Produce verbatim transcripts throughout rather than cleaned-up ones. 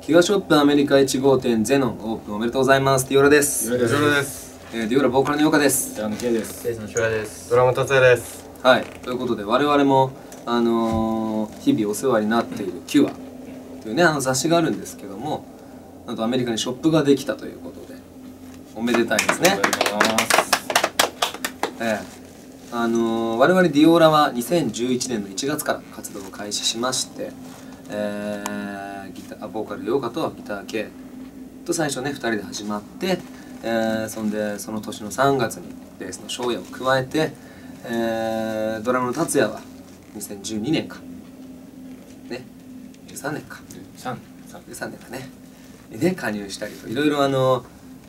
ギガショップアメリカいち号店ゼノンオープンおめでとうございます。ディオラです。 ディオラです。 えー、ディオラボーカルのヨカです。 ジャンケイです。 ベースのシュラです。 ドラム達也です。 はい、ということで我々もあのー、日々お世話になっているキュアというねあの雑誌があるんですけども、なんとアメリカにショップができたということでおめでたいですね。 ありがとうございます。 ええー、あのー、我々ディオラはにせんじゅういちねんのいちがつから活動を開始しまして、えー、ギターボーカルヨカとギター系と最初ねふたりで始まって、えー、そんでその年のさんがつにベースの翔也を加えて、えー、ドラムの達也はにせんじゅうにねんかねじゅうさんねんかじゅうさんねんかねで加入したりといろいろあの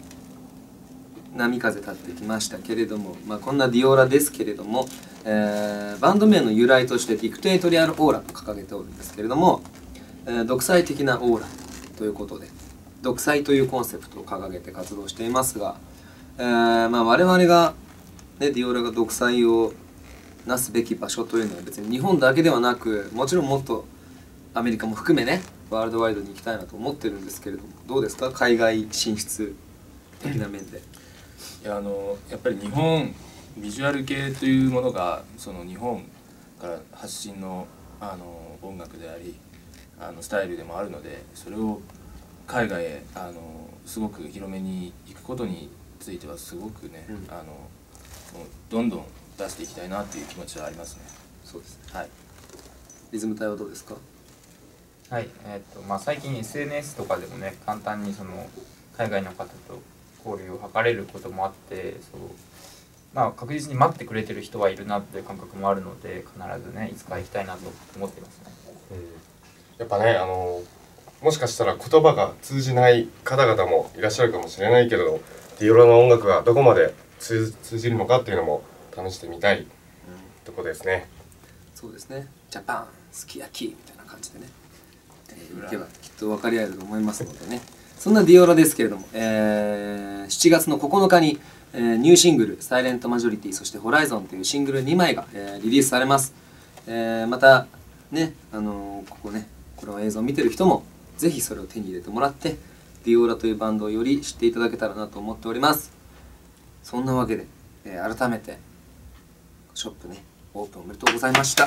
波風立ってきましたけれども、まあ、こんなディオラですけれども、えー、バンド名の由来としてディクテートリアルオーラと掲げておるんですけれども、えー、独裁的なオーラということで独裁というコンセプトを掲げて活動していますが、えーまあ、我々が、ね、ディオラが独裁をなすべき場所というのは別に日本だけではなく、もちろんもっとアメリカも含めねワールドワイドに行きたいなと思ってるんですけれども、どうですか海外進出的な面で。 いやあのやっぱり日本ビジュアル系というものがその日本から発信のあの音楽でありあのスタイルでもあるので、それを海外へあのすごく広めに行くことについてはすごくね、うん、あのもうどんどん出していきたいなっていう気持ちはありますね。 そうですね。 はい。 リズム隊はどうですか？ はい、えーっとまあ、最近 エスエヌエス とかでもね簡単にその海外の方と交流を図れることもあって、そう、まあ、確実に待ってくれてる人はいるなっていう感覚もあるので、必ずねいつか行きたいなと思ってますね。 うん、やっぱねあのもしかしたら言葉が通じない方々もいらっしゃるかもしれないけど、ディオラの音楽がどこまで通じるのかっていうのも試してみたいとこですね。 うん、そうですね。ジャパンすき焼きみたいな感じでね、えー、行けばきっと分かり合えると思いますのでね。そんなディオラですけれども、えー、しちがつのここのかに、えー、ニューシングル「サイレントマジョリティ」そして「ホライゾン」というシングルにまいが、えー、リリースされます。えー、またね、あのー、ここねこの映像を見てる人もぜひそれを手に入れてもらってディオラというバンドをより知っていただけたらなと思っております。そんなわけで、えー、改めてショップねオープンおめでとうございました。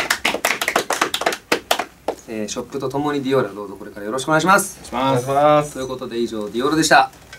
えー、ショップとともにディオラどうぞこれからよろしくお願いします。 お願いします。 ということで以上ディオラでした。